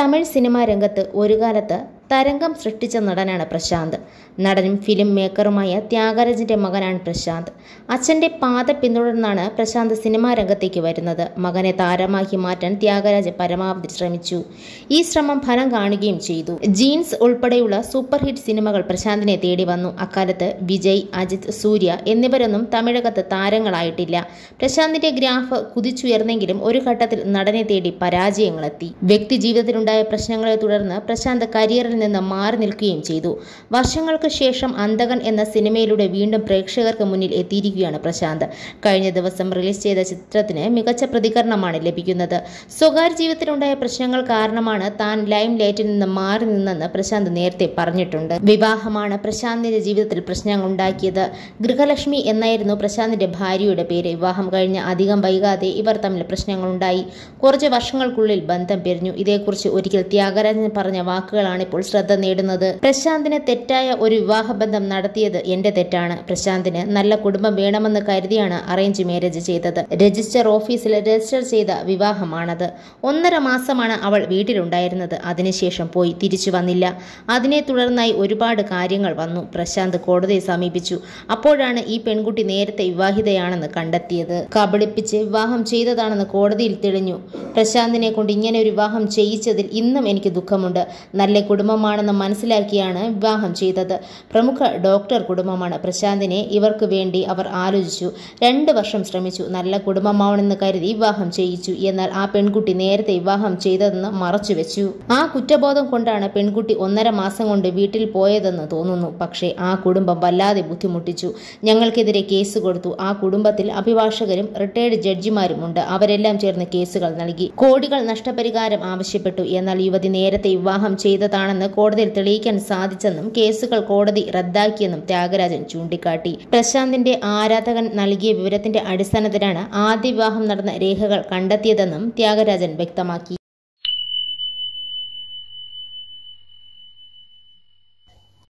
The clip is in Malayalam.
തമിഴ് സിനിമാ രംഗത്ത് ഒരു കാലത്ത് തരംഗം സൃഷ്ടിച്ച നടനാണ് പ്രശാന്ത്. നടനും ഫിലിം മേക്കറുമായ ത്യാഗരാജന്റെ മകനാണ് പ്രശാന്ത്. അച്ഛന്റെ പാത പിന്തുടർന്നാണ് പ്രശാന്ത് സിനിമാ രംഗത്തേക്ക് വരുന്നത്. മകനെ താരമാക്കി മാറ്റാൻ ത്യാഗരാജ് പരമാവധി ശ്രമിച്ചു. ഈ ശ്രമം ഫലം കാണുകയും ചെയ്തു. ജീൻസ് ഉൾപ്പെടെയുള്ള സൂപ്പർ ഹിറ്റ് സിനിമകൾ പ്രശാന്തിനെ തേടി വന്നു. അക്കാലത്ത് വിജയ്, അജിത്, സൂര്യ എന്നിവരൊന്നും തമിഴകത്ത് താരങ്ങളായിട്ടില്ല. പ്രശാന്തിന്റെ ഗ്രാഫ് കുതിച്ചുയർന്നെങ്കിലും ഒരു ഘട്ടത്തിൽ നടനെ തേടി പരാജയങ്ങളെത്തി. വ്യക്തി ജീവിതത്തിലുണ്ടായ പ്രശ്നങ്ങളെ തുടർന്ന് പ്രശാന്ത് കരിയറിൽ നിന്ന് മാറി നിൽക്കുകയും ചെയ്തു. വർഷങ്ങൾക്ക് ശേഷം അന്തകൻ എന്ന സിനിമയിലൂടെ വീണ്ടും പ്രേക്ഷകർക്ക് മുന്നിൽ എത്തിയിരിക്കുകയാണ് പ്രശാന്ത്. കഴിഞ്ഞ ദിവസം റിലീസ് ചെയ്ത ചിത്രത്തിന് മികച്ച പ്രതികരണമാണ് ലഭിക്കുന്നത്. സ്വകാര്യ ജീവിതത്തിലുണ്ടായ പ്രശ്നങ്ങൾ കാരണമാണ് താൻ ലൈം ലൈറ്റിൽ നിന്ന് മാറി നിന്നെന്ന് പ്രശാന്ത് നേരത്തെ പറഞ്ഞിട്ടുണ്ട്. വിവാഹമാണ് പ്രശാന്തിന്റെ ജീവിതത്തിൽ പ്രശ്നങ്ങൾ ഉണ്ടാക്കിയത്. ഗൃഹലക്ഷ്മി എന്നായിരുന്നു പ്രശാന്തിന്റെ ഭാര്യയുടെ പേര്. വിവാഹം കഴിഞ്ഞ് അധികം വൈകാതെ ഇവർ തമ്മിൽ പ്രശ്നങ്ങളുണ്ടായി. കുറച്ച് വർഷങ്ങൾക്കുള്ളിൽ ബന്ധം പിരിഞ്ഞു. ഇതേക്കുറിച്ച് ഒരിക്കൽ ത്യാഗരാജൻ പറഞ്ഞ വാക്കുകളാണ് ഇപ്പോൾ ശ്രദ്ധ നേടുന്നത്. പ്രശാന്തിന് തെറ്റായ ഒരു വിവാഹബന്ധം നടത്തിയത് എന്റെ തെറ്റാണ്. പ്രശാന്തിന് നല്ല കുടുംബം വേണമെന്ന് കരുതിയാണ് അറേഞ്ച് മാരേജ് ചെയ്തത്. രജിസ്റ്റർ ഓഫീസിൽ രജിസ്റ്റർ ചെയ്ത വിവാഹമാണത്. 1.5 മാസമാണ് അവൾ വീട്ടിലുണ്ടായിരുന്നത്. അതിനുശേഷം പോയി തിരിച്ചു വന്നില്ല. അതിനെ തുടർന്നായി ഒരുപാട് കാര്യങ്ങൾ വന്നു. പ്രശാന്ത് കോടതിയെ സമീപിച്ചു. അപ്പോഴാണ് ഈ പെൺകുട്ടി നേരത്തെ വിവാഹിതയാണെന്ന് കണ്ടെത്തിയത്. കബളിപ്പിച്ച് വിവാഹം ചെയ്തതാണെന്ന് കോടതിയിൽ തെളിഞ്ഞു. പ്രശാന്തിനെ കൊണ്ട് ഇങ്ങനെ ഒരു വിവാഹം ചെയ്യിച്ചതിൽ ഇന്നും എനിക്ക് ദുഃഖമുണ്ട്. നല്ല കുടുംബമാണെന്ന് മനസ്സിലാക്കിയാണ് വിവാഹം ചെയ്തത്. പ്രമുഖ ഡോക്ടർ കുടുംബമാണ്. പ്രശാന്തിനെ ഇവർക്ക് വേണ്ടി അവർ ആലോചിച്ചു. 2 വർഷം ശ്രമിച്ചു. നല്ല കുടുംബമാണെന്ന് കരുതി വിവാഹം ചെയ്യിച്ചു. എന്നാൽ ആ പെൺകുട്ടി നേരത്തെ വിവാഹം ചെയ്തതെന്ന് മറച്ചുവെച്ചു. ആ കുറ്റബോധം കൊണ്ടാണ് പെൺകുട്ടി 1.5 മാസം കൊണ്ട് വീട്ടിൽ പോയതെന്ന് തോന്നുന്നു. പക്ഷേ ആ കുടുംബം വല്ലാതെ ബുദ്ധിമുട്ടിച്ചു. ഞങ്ങൾക്കെതിരെ കേസ് കൊടുത്തു. ആ കുടുംബത്തിൽ അഭിഭാഷകരും റിട്ടയർഡ് ജഡ്ജിമാരും ഉണ്ട്. അവരെല്ലാം ചേർന്ന് കേസുകൾ നൽകി. കോടികൾ നഷ്ടപരിഹാരം ആവശ്യപ്പെട്ടു. എന്നാൽ യുവതി നേരത്തെ വിവാഹം ചെയ്തതാണെന്ന് കോടതിയിൽ തെളിയിക്കാൻ സാധിച്ചെന്നും കേസുകൾ കോടതി റദ്ദാക്കിയെന്നും ത്യാഗരാജൻ ചൂണ്ടിക്കാട്ടി. പ്രശാന്തിന്റെ ആരാധകൻ നൽകിയ വിവരത്തിന്റെ അടിസ്ഥാനത്തിലാണ് ആദ്യ വിവാഹം നടന്ന രേഖകൾ കണ്ടെത്തിയതെന്നും ത്യാഗരാജൻ വ്യക്തമാക്കി.